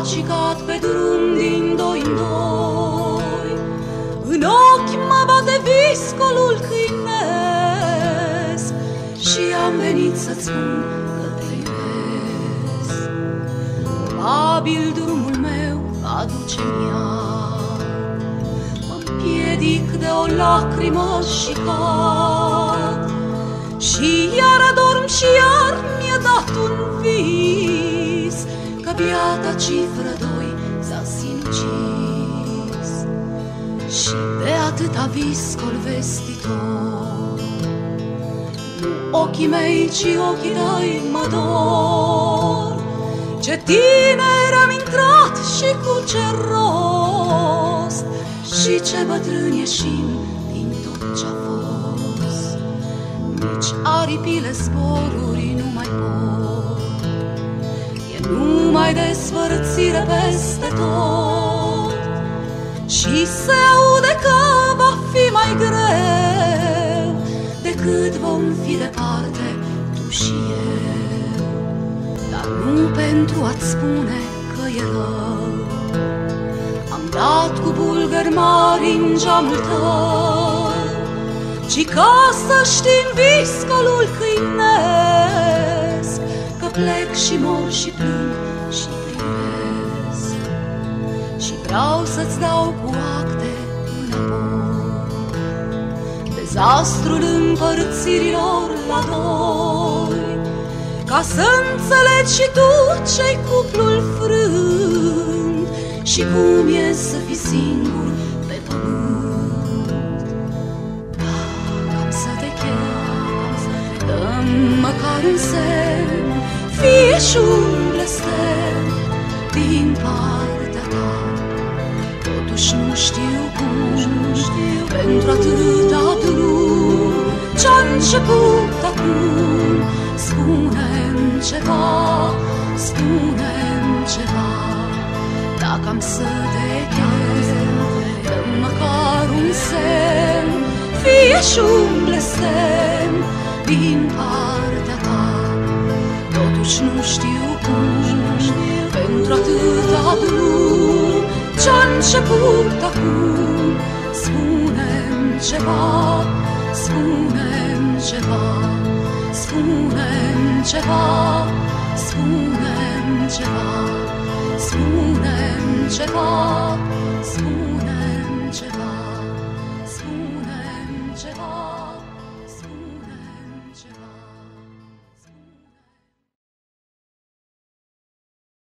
cicat pe drum din doi în doi. În ochi mă bate viscolul câinesc și am venit să-ți spun că te iubesc. Probabil drumul meu aduce iar, mă împiedic de o lacrimă și cad, și iar adorm și iar mi-a dat un vis, că biata cifră doi s-a sinucis. Și de atâta viscol vestitor, nu ochii mei, ci ochii tăi mă dor. Ce tineri am intrat și cu ce rost, și ce bătrâni ieșim din tot ce-a fost. Nici aripile zboruri nu mai pot, e numai despărțire peste tot. Și se aude că va fi mai greu decât vom fi departe tu și eu. Dar nu pentru a-ți spune că e rău, am dat cu bulgări mari în geamul tău, ci ca să știi în viscolul câinesc că plec și mor și plâng și te iubesc. Și vreau să-ți dau cu acte înapoi dezastrul împărțirilor la doi, ca să înțelegi și tu ce-i cuplul frânt și cum e să fii singur pe pământ. Dacă am să te chem, dă-mi măcar un semn, fie și un blestem din partea ta. Totuși nu știu cum, pentru atâta drum ce-a început acum. Spune-mi ceva, spune-mi ceva. Dacă am să te chem, dă-mi măcar un semn, fie și un blestem din partea ta. Totuși nu știu cum, pentru atâta drum ce-a început acum. Spune-mi ceva, spune-mi ceva. Spune-mi ceva, spune-mi ceva, spune-mi ceva, spune-mi